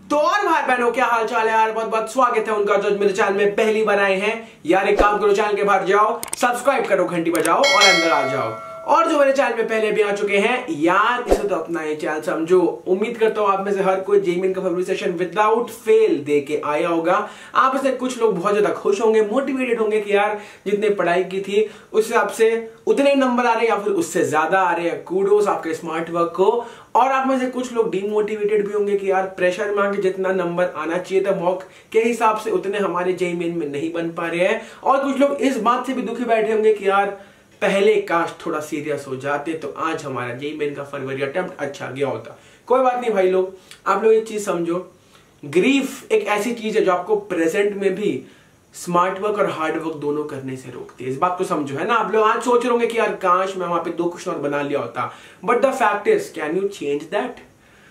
तो और भाई बहनों क्या हाल चाल है यार, बहुत बहुत स्वागत है उनका जो मेरे चैनल में पहली बार आए हैं यार। एक काम करो, चैनल के बाहर जाओ, सब्सक्राइब करो, घंटी बजाओ और अंदर आ जाओ। और जो मेरे चैनल पे पहले भी आ चुके हैं यार, इसे तो अपना ये चैनल समझो। उम्मीद करता हूँ आप में से हर कोई जेईई मेन का फरवरी सेशन विदाउट फेल दे के आया होगा। आप में से कुछ लोग बहुत ज्यादा खुश होंगे, मोटिवेटेड होंगे कि यार जितने पढ़ाई की थी उस हिसाब से उतने नंबर आ रहे हैं या फिर उससे ज्यादा आ रहे हैं। कूडोस आपके स्मार्ट वर्क को। और आप में से कुछ लोग डीमोटिवेटेड भी होंगे कि यार प्रेशर में आके जितना नंबर आना चाहिए था मॉक के हिसाब से उतने हमारे जेईई मेन में नहीं बन पा रहे हैं। और कुछ लोग इस बात से भी दुखी बैठे होंगे कि यार पहले काश थोड़ा सीरियस हो जाते तो आज हमारा जेईई मेन का फरवरी अटेम्प्ट अच्छा गया होता। कोई बात नहीं भाई लोग, आप लोग एक चीज समझो, ग्रीफ एक ऐसी चीज है जो आपको प्रेजेंट में भी स्मार्ट वर्क और हार्ड वर्क दोनों करने से रोकती है। इस बात को समझो, है ना। आप लोग आज सोच रहे होंगे कि यार काश मैं वहां पे 2 क्वेश्चन और बना लिया होता, but the fact is can you change that?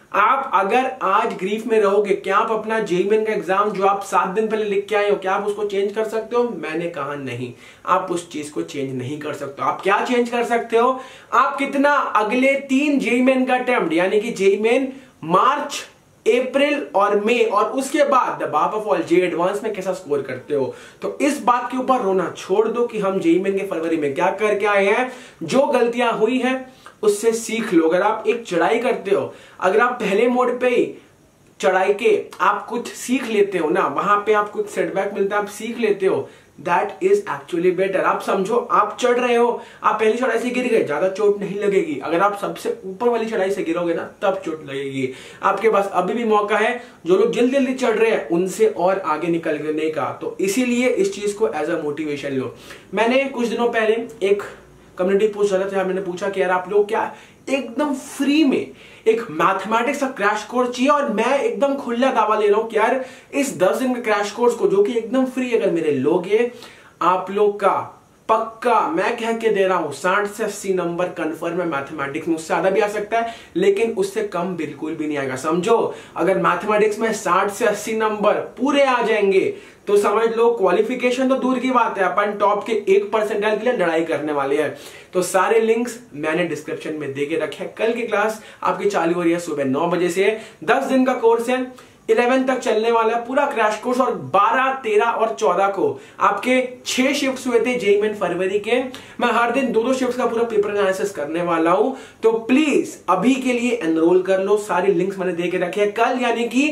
आप अगर आज ग्रीफ में रहोगे, क्या आप अपना जेईई मेन का एग्जाम जो आप 7 दिन पहले लिख के आए हो, क्या आप उसको चेंज कर सकते हो? मैंने कहा नहीं, आप उस चीज को चेंज नहीं कर सकते। आप क्या चेंज कर सकते हो? आप कितना अगले 3 जेईई मेन का अटेम्प्ट यानी कि जेईई मेन मार्च, अप्रैल और मई और उसके बाद द बाप ऑफ ऑल जे एडवांस में कैसा स्कोर करते हो। तो इस बात के ऊपर रोना छोड़ दो कि हम जेईई मेन के फरवरी में क्या करके आए हैं। जो गलतियां हुई हैं उससे सीख लो। अगर आप एक चढ़ाई करते हो, अगर आप पहले मोड पे ही चढ़ाई के आप कुछ सीख लेते हो ना, वहां पे आपको एक सेटबैक मिलता है, आप सीख लेते हो, दैट इज एक्चुअली बेटर। आप समझो, आप चढ़ रहे हो, आप पहली चढ़ाई से गिर गए, ज्यादा चोट नहीं लगेगी। अगर आप सबसे ऊपर वाली चढ़ाई से गिरोगे ना तब चोट लगेगी। आपके पास अभी भी मौका है, जो लोग जल्दी जल्दी चढ़ रहे हैं उनसे और आगे निकलने का। तो इसीलिए इस चीज को एज अ मोटिवेशन लो। मैंने कुछ दिनों पहले एक कम्युनिटी पोस्ट डाला था, मैंने पूछा कि यार आप लोग क्या एकदम फ्री में एक मैथमेटिक्स का क्रैश कोर्स चाहिए? और मैं एकदम खुला दावा ले रहा हूं कि यार इस 10 दिन के क्रैश कोर्स को जो कि एकदम फ्री अगर मेरे लोगे, आप लोग का पक्का मैं कह के दे रहा हूं 60 से 80 नंबर कंफर्म है मैथमेटिक्स में। उससे ज्यादा भी आ सकता है लेकिन उससे कम बिल्कुल भी नहीं आएगा। समझो, अगर मैथमेटिक्स में 60 से 80 नंबर पूरे आ जाएंगे तो समझ लो क्वालिफिकेशन तो दूर की बात है, अपन टॉप के 1% के लिए लड़ाई करने वाले हैं। तो सारे लिंक्स मैंने डिस्क्रिप्शन में दे के रखे हैं। कल की क्लास आपकी चालू हो रही है सुबह 9 बजे से। 10 दिन का कोर्स है, 11 तक चलने वाला है पूरा क्रैश कोर्स। और 12, 13 और 14 को आपके 6 शिफ्ट्स हुए थे जेईई मेन फरवरी के। मैं हर दिन 2-2 शिफ्ट्स का पूरा पेपर एनालिसिस करने वाला हूं। तो प्लीज अभी के लिए एनरोल कर लो। सारे लिंक्स मैंने दे के रखे हैं। कल यानी कि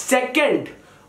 2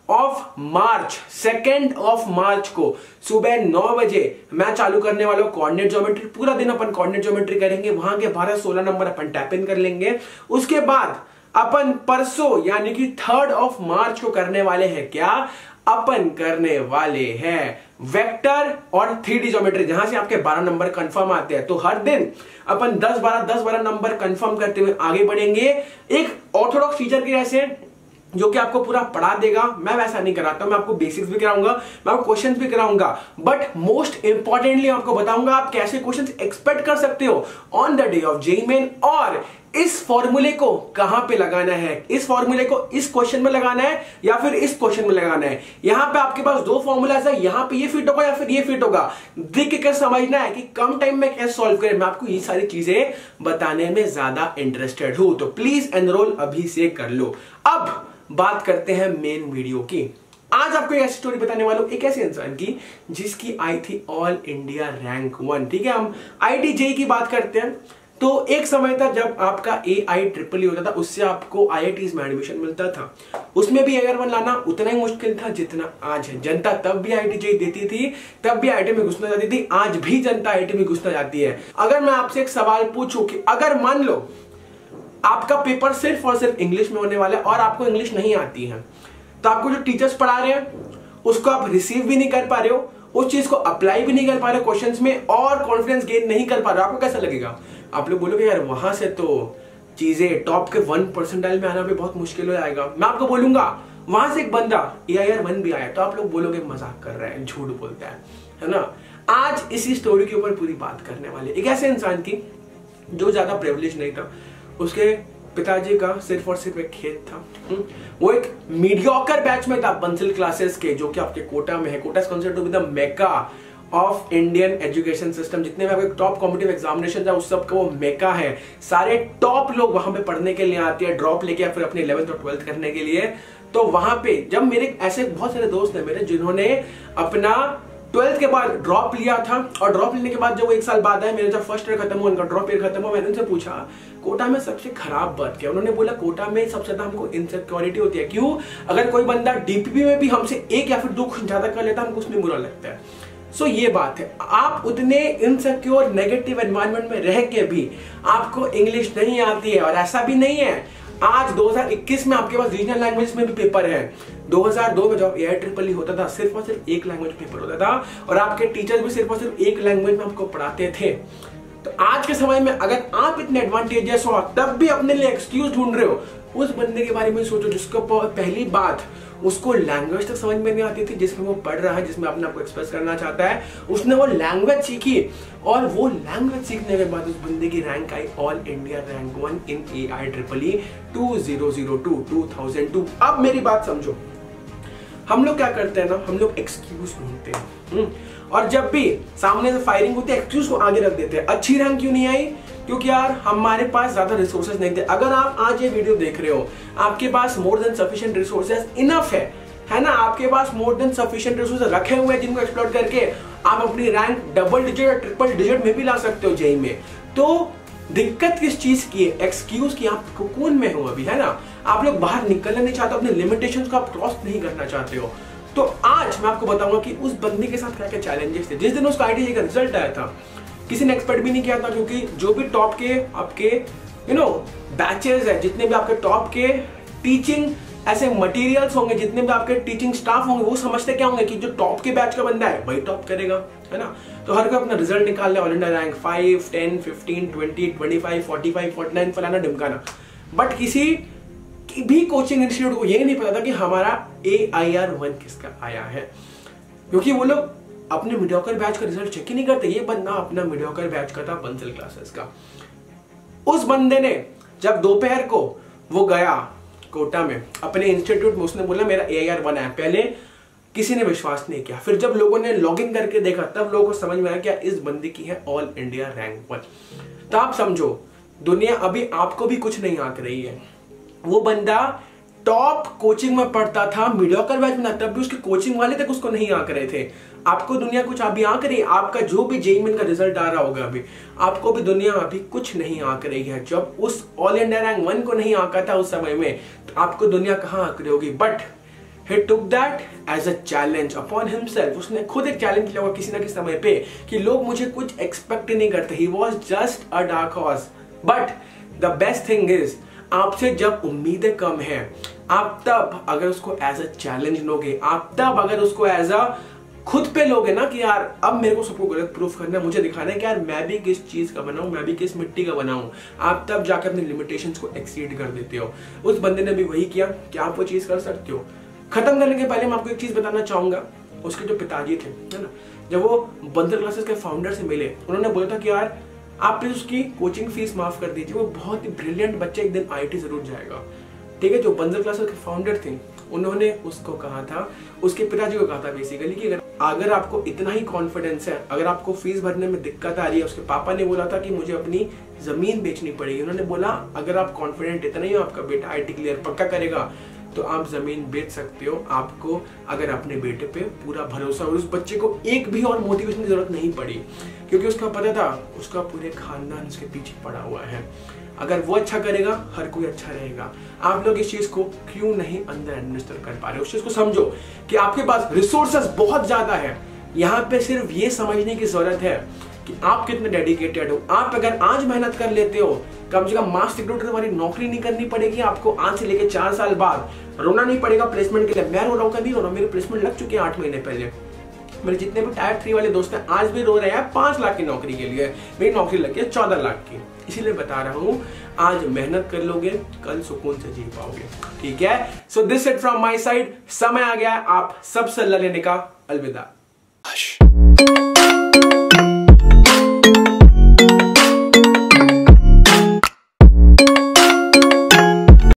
मार्च को सुबह 9 बजे मैं चालू करने वाला हूं कोऑर्डिनेट ज्योमेट्री। पूरा दिन अपन कोऑर्डिनेट ज्योमेट्री करेंगे, वहां के 12-16 नंबर अपन टैप इन कर लेंगे। उसके बाद अपन परसों यानी कि 3 मार्च को करने वाले हैं क्या? अपन करने वाले हैं वेक्टर और 3D ज्योमेट्री, जहां से आपके 12 नंबर कंफर्म आते हैं। तो हर दिन अपन 10-12 नंबर कंफर्म करते हुए आगे बढ़ेंगे। एक ऑर्थोडॉक्स टीचर के जैसे जो कि आपको पूरा पढ़ा देगा। मैं वैसा नहीं कराता हूं, मैं आपको बेसिक्स भी कराऊंगा, मैं आपको क्वेश्चंस भी कराऊंगा, बट मोस्ट इंपॉर्टेंटली आपको बताऊंगा आप कैसे क्वेश्चंस एक्सपेक्ट कर सकते हो on the day of JEE main. और इस फॉर्मूले को कहां पे लगाना है, इस फॉर्मूले को इस क्वेश्चन में लगाना है या फिर इस क्वेश्चन में लगाना है। यहां पे आपके पास 2 फॉर्मूलाज है, यहां पे ये फिट होगा या फिर ये फिट होगा। देख के क्या समझना है कि कम टाइम में कैसे सॉल्व करें। मैं आपको ये सारी चीजें बताने में ज्यादा इंटरेस्टेड हूं, तो प्लीज एनरोल अभी से कर लो। अब बात करते हैं मेन वीडियो की। आज आपको एक ऐसी स्टोरी बताने वाला हूं, एक ऐसे इंसान की जिसकी आई थी ऑल इंडिया रैंक 1। ठीक है, हम आईआईटी जेईई की बात करते हैं। तो एक समय था जब आपका AIEEE होता था, उससे आपको IITs में एडमिशन मिलता था। उसमें भी AIR 1 लाना उतना ही मुश्किल था जितना आज है। जनता तब भी IIT जेईई देती थी, तब भी IIT में घुसना चाहती थी, आज भी जनता IIT में घुसना चाहती है। अगर मैं आपसे एक सवाल पूछूं कि अगर मान लो आपका पेपर सिर्फ और सिर्फ इंग्लिश में होने वाला है और आपको इंग्लिश नहीं आती है, तो आपको जो टीचर्स पढ़ा रहे हैं उसको आप रिसीव भी नहीं कर पा रहे हो, उस चीज को अप्लाई भी नहीं कर पा रहे हो क्वेश्चंस में, और कॉन्फिडेंस गेन नहीं कर पा रहे हो, आपको कैसा लगेगा? आप लोग बोलोगे यार वहां से तो चीजें टॉप के 1% में आना भी बहुत मुश्किल हो जाएगा। मैं आपको बोलूंगा वहां से एक बंदा AIR 1 भी आया, तो आप लोग बोलोगे मजाक कर रहा है, झूठ बोलता है ना। आज इसी स्टोरी के ऊपर पूरी बात करने वाले, एक ऐसे इंसान की जो ज्यादा प्रिविलेज नहीं था। उसके पिताजी का सिर्फ और सिर्फ एक खेत था। वो एक मीडियोकर बैच में था बंसल क्लासेस के, जो कि आपके कोटा में है। Kota is considered to be the mecca of Indian education system. जितने भी टॉप कॉम्पिटिटिव एग्जामिनेशन है उस सब का वो मेका है। सारे टॉप लोग वहां पे पढ़ने के लिए आते हैं, ड्रॉप लेके या फिर अपने 11th और 12th करने के लिए। तो वहां पे जब मेरे ऐसे बहुत सारे दोस्त हैं मेरे जिन्होंने अपना 12th के बाद ड्रॉप लिया था, और ड्रॉप लेने के बाद जब वो 1 साल बाद आए, मेरा जब फर्स्ट ईयर खत्म हुआ, उनका ड्रॉप ईयर खत्म हुआ, मैंने उनसे पूछा कोटा में सबसे खराब बात क्या? उन्होंने बोला कोटा में सबसे ज्यादा हमको इनसिक्योरिटी होती है। क्यों? अगर कोई बंदा डीपीपी में भी हमसे 1 या फिर 2 कुछ ज्यादा कर लेता हमको उसमें बुरा लगता है। सो ये बात है, आप उतने इनसिक्योर नेगेटिव एनवायरनमेंट में रह के भी आपको इंग्लिश नहीं आती है। और ऐसा भी नहीं है, आज 2021 में आपके पास रीजनल लैंग्वेज में भी पेपर है। 2002 में जब AIEEE होता था सिर्फ और सिर्फ 1 लैंग्वेज पेपर होता था, और आपके टीचर्स भी सिर्फ और सिर्फ 1 लैंग्वेज में आपको पढ़ाते थे। तो आज के समय में अगर आप इतने एडवांटेजेस हो तब भी अपने लिए एक्सक्यूज ढूंढ रहे हो, उस बंदे के बारे में सोचो जिसको पहली बात उसको लैंग्वेज तक समझ में नहीं आती थी जिसमें वो पढ़ रहा है, जिसमें अपने आप को एक्सप्रेस करना चाहता है। उसने वो लैंग्वेज सीखी, और वो लैंग्वेज सीखने के बाद उस बंदे की रैंक आई all India rank 1 in AIEEE 2002। अब मेरी बात समझो, हम लोग क्या करते हैं ना, हम लोग एक्सक्यूज ढूंढते हैं, और जब भी सामने से फायरिंग होती है एक्सक्यूज को आगे रख देते हैं। अच्छी रैंक क्यों नहीं आई? क्योंकि यार हमारे पास ज्यादा रिसोर्सेज नहीं थे। अगर आप आज ये वीडियो देख रहे हो, आपके पास more than sufficient resources enough है ना, आपके पास मोर देन सफिशिएंट रिसोर्सेज रखे हुए हैं जिनको एक्सप्लॉइट करके आप अपनी रैंक डबल डिजिट और ट्रिपल डिजिट में भी ला सकते हो जेईई में। तो दिक्कत किस चीज की है? एक्सक्यूज की। आप कोकून में हो अभी, है ना, आप लोग बाहर निकलना नहीं चाहते, अपने लिमिटेशंस को आप क्रॉस नहीं करना चाहते हो। तो आज मैं आपको बताऊंगा कि उस बंदे के साथ क्या क्या चैलेंजेस थे। जिस दिन उसका IIT का रिजल्ट आया था, किसी ने एक्सपेक्ट भी नहीं किया था, क्योंकि जो भी टॉप के आपके बैचेस है, जितने भी आपके टॉप के टीचिंग ऐसे मटेरियल्स होंगे, जितने भी आपके टीचिंग स्टाफ होंगे, वो समझते क्या होंगे कि जो टॉप के बैच का बंदा है वही टॉप करेगा, है ना। तो हर कोई अपना रिजल्ट निकाल ले, ऑल इंडिया रैंक 5, 10, 15, 20, 25, 45, 49 फलाना ढिमकाना। बट किसी भी कोचिंग इंस्टीट्यूट को ये नहीं पता था कि हमारा AIR1 किसका आया है, क्योंकि वो लोग अपने मीडियोकर बैच का रिजल्ट चेक ही नहीं करते। ये बंदा अपना मीडियोकर बैच का था, बंसल क्लासेस का। उस बंदे ने जब दोपहर को वो गया कोटा में अपने इंस्टीट्यूट में, उसने बोला मेरा AIR1 है। पहले किसी ने विश्वास नहीं किया, फिर जब लोगों ने लॉगिन करके देखा तब लोगों को समझ में आया क्या इस बंदे की है ऑल इंडिया रैंक 1। तो आप समझो, दुनिया अभी आपको भी कुछ नहीं आंक रही है। वो बंदा टॉप कोचिंग में पढ़ता था, मीडियोकर बैच में, तब भी उसके कोचिंग वाले तक उसको नहीं आंक रहे थे। आपको दुनिया कुछ अभी आंक रही है? आपका जो भी जेईई मेन का रिजल्ट आ रहा होगा अभी, आपको भी दुनिया अभी कुछ नहीं आंक रही है। जब उस ऑल इंडिया रैंक 1 को नहीं आंका था उस समय में, तो आपको दुनिया कहां आंक रही होगी? But he took that as a challenge upon himself। उसने खुद एक चैलेंज लिया होगा किसी ना किसी समय पे कि लोग मुझे कुछ एक्सपेक्ट नहीं करते। He was just a dark horse। But the best thing is, आपसे जब उम्मीदें कम है, आप तब अगर उसको एज अ चैलेंज लोगे, आप तब अगर उसको एज अ खुद पे लोगे ना कि यार अब मेरे को सबको गलत प्रूफ करना है, मुझे दिखाना है कि यार मैं भी किस चीज का बना हूं, मैं भी किस मिट्टी का बना हूं, आप तब जाकर अपने लिमिटेशंस को एक्सीड कर देते हो। उस बंदे ने भी वही किया। क्या आप वो चीज कर सकते हो? खत्म करने के पहले मैं आपको एक चीज बताना चाहूंगा। उसके जो पिताजी थे, है ना, जब वो बंदर क्लासेस के फाउंडर से मिले, उन्होंने बोला था कि यार आप प्लीज उसकी कोचिंग फीस माफ कर दीजिए, वो बहुत ही ब्रिलियंट बच्चा, एक दिन IIT जरूर जाएगा। ठीक है, जो बंदर क्लासेस के फाउंडर थे उन्होंने उसको कहा था, उसके पिताजी को कहा था बेसिकली कि अगर आपको इतना ही कॉन्फिडेंस है, अगर आपको फीस भरने में दिक्कत आ रही है, उसके पापा ने बोला था कि मुझे अपनी जमीन बेचनी पड़ेगी। उन्होंने बोला अगर आप कॉन्फिडेंट इतना ही हो, आपका बेटा IIT क्लियर पक्का करेगा, तो आप जमीन बेच सकते हो। आपको अगर अपने बेटे पे पूरा भरोसा, और उस बच्चे को एक भी और मोटिवेशन की जरूरत नहीं पड़ी, क्योंकि उसका पता था उसका पूरे खानदान उसके पीछे पड़ा हुआ है। अगर वो अच्छा करेगा, हर कोई अच्छा रहेगा। आप लोग इस चीज को क्यों नहीं अंदर एडमिनिस्टर कर पा रहे? उस चीज को समझो कि आपके पास रिसोर्सेस बहुत ज्यादा है। यहाँ पे सिर्फ ये समझने की जरूरत है कि आप कितने डेडिकेटेड हो। आप अगर आज मेहनत कर लेते हो, कम से कम मास सिक्योरिटी वाली नौकरी नहीं करनी पड़ेगी आपको। आज से लेके 4 साल बाद रोना नहीं पड़ेगा प्लेसमेंट के लिए। मैं रो रहा हूँ, कभी रो रहा हूँ, मेरे प्लेसमेंट लग चुके हैं 8 महीने पहले। मेरे जितने भी टायर 3 वाले दोस्त हैं आज भी रो रहे हैं 5 लाख की नौकरी के लिए। मेरी नौकरी लगी है 14 लाख की। इसीलिए बता रहा हूँ, आज मेहनत कर लोगे, कल सुकून से जी पाओगे। ठीक है, so this it from my side. समय आ गया आप सबसे सलाह लेने का। अलविदा।